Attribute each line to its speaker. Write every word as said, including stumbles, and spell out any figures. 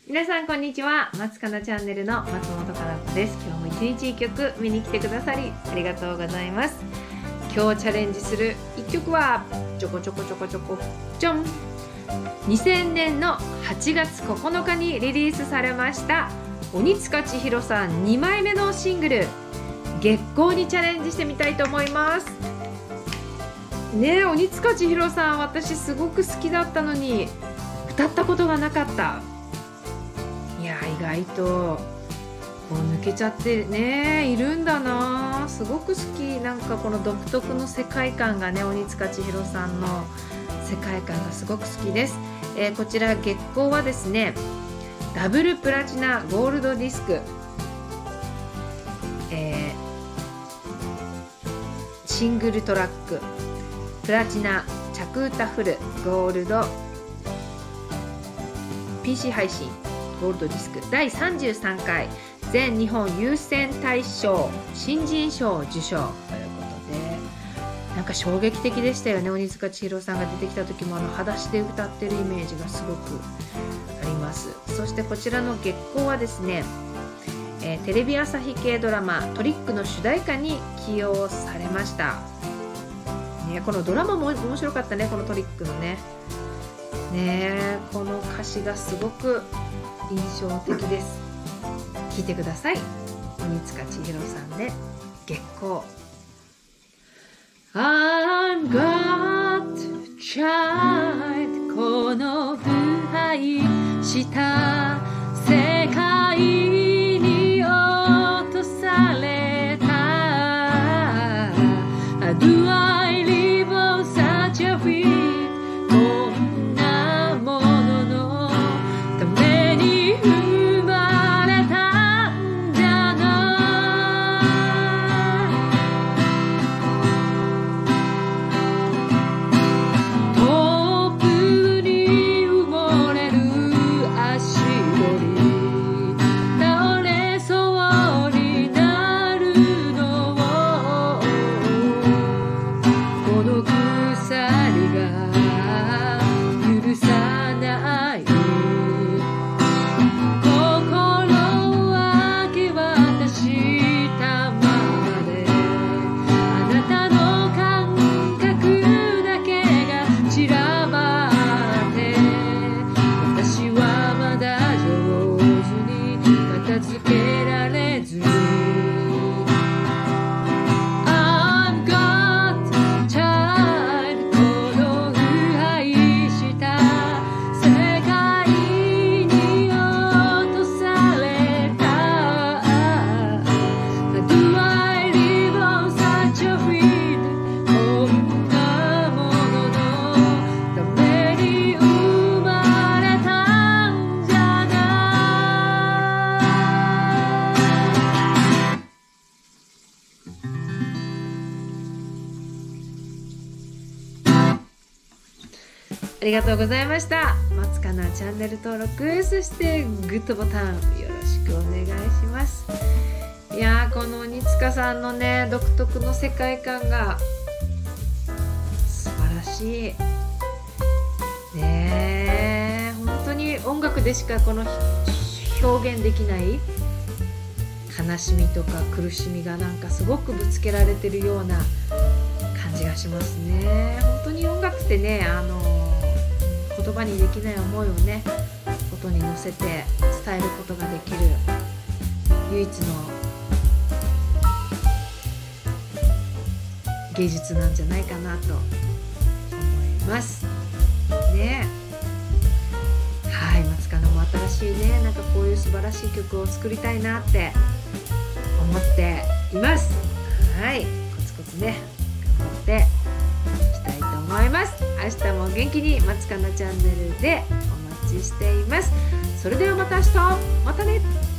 Speaker 1: 皆さんこんにちは。松かなチャンネルの松本かな子です。今日も一日一曲見に来てくださりありがとうございます。今日チャレンジする一曲はちょこちょこちょこちょこちょんにせんねんのはちがつここのかにリリースされました鬼束ちひろさんにまいめのシングル月光にチャレンジしてみたいと思いますね。え鬼束ちひろさん、私すごく好きだったのに歌ったことがなかった。いや意外とこう抜けちゃってねいるんだな。すごく好き。なんかこの独特の世界観がね、鬼束ちひろさんの世界観がすごく好きです。えー、こちら月光はですねダブルプラチナゴールドディスク、えー、シングルトラックプラチナ着歌フルゴールド ピーシー 配信ゴールドディスクだいさんじゅうさんかい全日本有線大賞新人賞受賞ということで、なんか衝撃的でしたよね。鬼束ちひろさんが出てきた時もあの裸足で歌ってるイメージがすごくあります。そしてこちらの月光はですね、えー、テレビ朝日系ドラマトリックの主題歌に起用されました、ね、このドラマも面白かったね。このトリックのねねえこの歌詞がすごく印象的です。聴いてください。鬼束ちひろさんで月光。 I'm God Child この腐敗した世界に落とされた Do I live on such a field こんなもののために生まれたんじゃない遠くに埋もれる足取り倒れそうになるのをこの鎖が許さないありがとうございました。松かなチャンネル登録、そしてグッドボタンよろしくお願いします。いやーこの鬼束さんのね独特の世界観が素晴らしいね。本当に音楽でしかこの表現できない悲しみとか苦しみがなんかすごくぶつけられてるような感じがしますね。本当に音楽ってねあの言葉にできない思いをね音に乗せて伝えることができる唯一の芸術なんじゃないかなと思いますね。はい、松かなも新しいねなんかこういう素晴らしい曲を作りたいなって思っています。はい、コツコツね頑張っていきたいと思います。明日も元気に松かなチャンネルでお待ちしています。それではまた明日、またね。